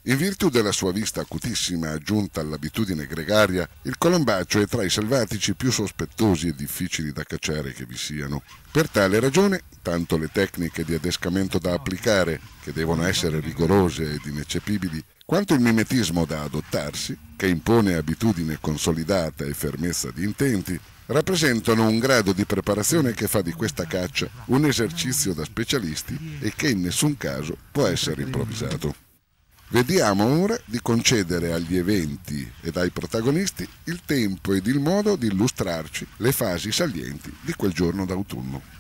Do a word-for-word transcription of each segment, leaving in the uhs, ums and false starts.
In virtù della sua vista acutissima aggiunta all'abitudine gregaria, il colombaccio è tra i selvatici più sospettosi e difficili da cacciare che vi siano. Per tale ragione, tanto le tecniche di adescamento da applicare, che devono essere rigorose ed ineccepibili, quanto il mimetismo da adottarsi, che impone abitudine consolidata e fermezza di intenti, rappresentano un grado di preparazione che fa di questa caccia un esercizio da specialisti e che in nessun caso può essere improvvisato. Vediamo ora di concedere agli eventi ed ai protagonisti il tempo ed il modo di illustrarci le fasi salienti di quel giorno d'autunno.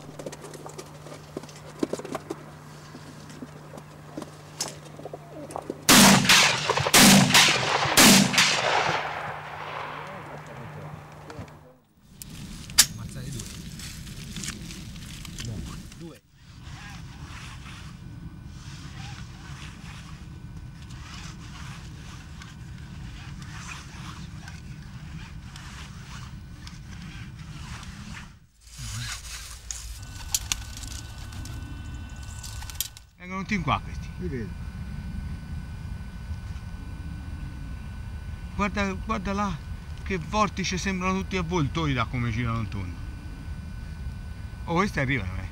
Vengono tutti in qua questi. Li vedo. Guarda, guarda là, che vortice, sembrano tutti avvoltoi da come girano intorno. Oh, questi arrivano, eh.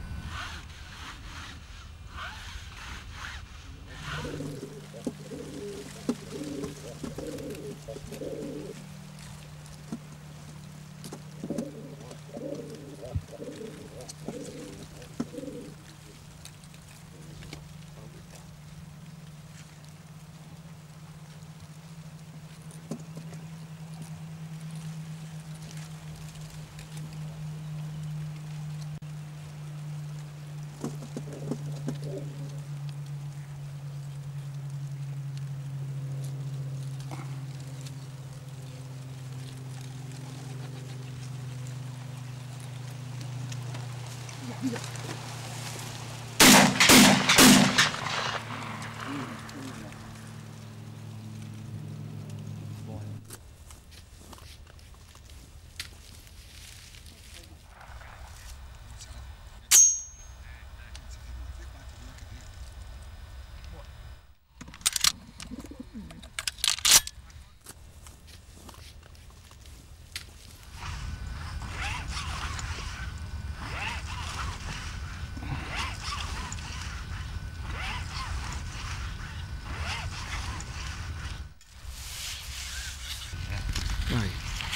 Vai.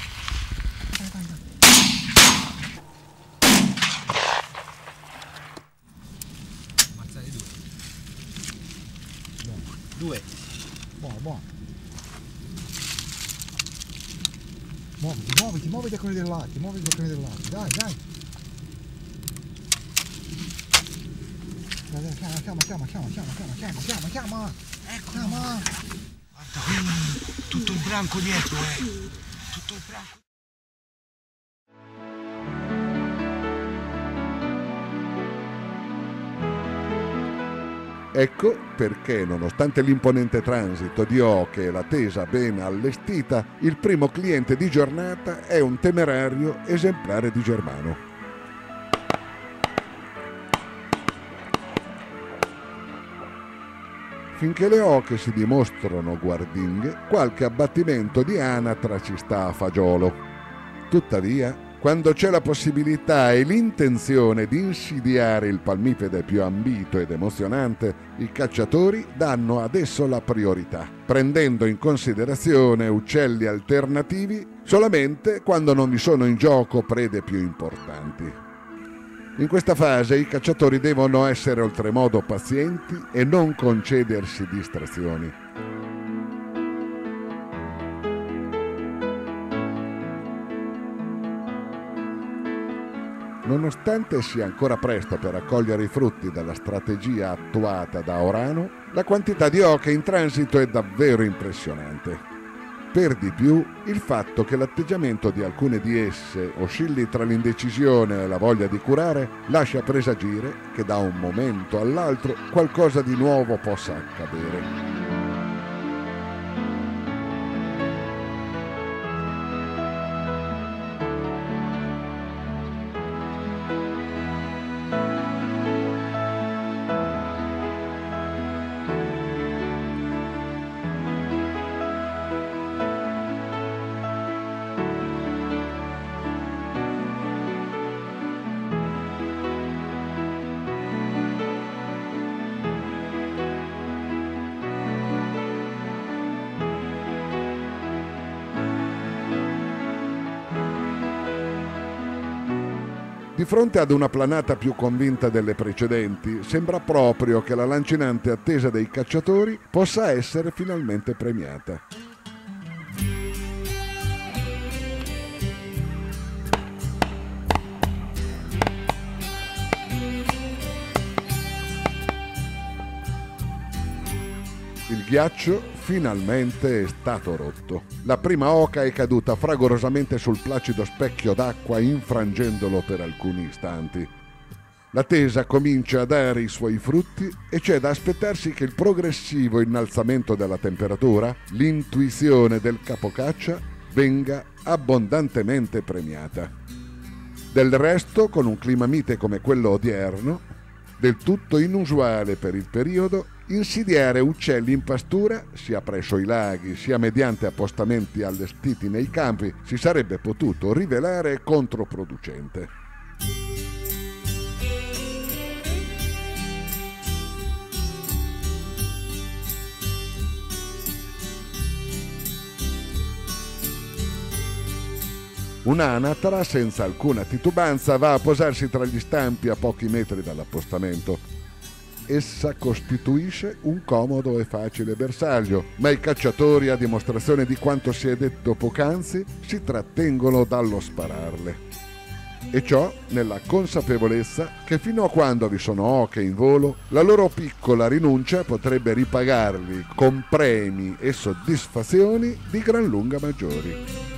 Ammazzate due. Buono, Due. buono, buono. Muoviti, muoviti, muoviti da quelli del lato, muoviti da quelli del lato. Dai, dai. Dai, dai, chiama, chiama, chiama, chiama, chiama, chiama, chiama, chiama, chiama. Ecco. Chiama. Guarda, qui, tutto il branco dietro, eh. Tutto il branco. Ecco perché, nonostante l'imponente transito di oche e la tesa ben allestita, il primo cliente di giornata è un temerario esemplare di Germano. Finché le oche si dimostrano guardinghe, qualche abbattimento di anatra ci sta a fagiolo. Tuttavia, quando c'è la possibilità e l'intenzione di insidiare il palmipede più ambito ed emozionante, i cacciatori danno ad esso la priorità, prendendo in considerazione uccelli alternativi solamente quando non vi sono in gioco prede più importanti. In questa fase i cacciatori devono essere oltremodo pazienti e non concedersi distrazioni. Nonostante sia ancora presto per raccogliere i frutti della strategia attuata da Orano, la quantità di oche in transito è davvero impressionante. Per di più, il fatto che l'atteggiamento di alcune di esse oscilli tra l'indecisione e la voglia di curare lascia presagire che da un momento all'altro qualcosa di nuovo possa accadere. Di fronte ad una planata più convinta delle precedenti, sembra proprio che la lancinante attesa dei cacciatori possa essere finalmente premiata. Il ghiaccio finalmente è stato rotto. La prima oca è caduta fragorosamente sul placido specchio d'acqua, infrangendolo per alcuni istanti. L'attesa comincia a dare i suoi frutti e c'è da aspettarsi che il progressivo innalzamento della temperatura, l'intuizione del capocaccia, venga abbondantemente premiata. Del resto, con un clima mite come quello odierno, del tutto inusuale per il periodo, insidiare uccelli in pastura, sia presso i laghi sia mediante appostamenti allestiti nei campi, si sarebbe potuto rivelare controproducente. Un'anatra, senza alcuna titubanza, va a posarsi tra gli stampi a pochi metri dall'appostamento. Essa costituisce un comodo e facile bersaglio, ma i cacciatori, a dimostrazione di quanto si è detto poc'anzi, si trattengono dallo spararle. E ciò nella consapevolezza che fino a quando vi sono oche in volo, la loro piccola rinuncia potrebbe ripagarli con premi e soddisfazioni di gran lunga maggiori.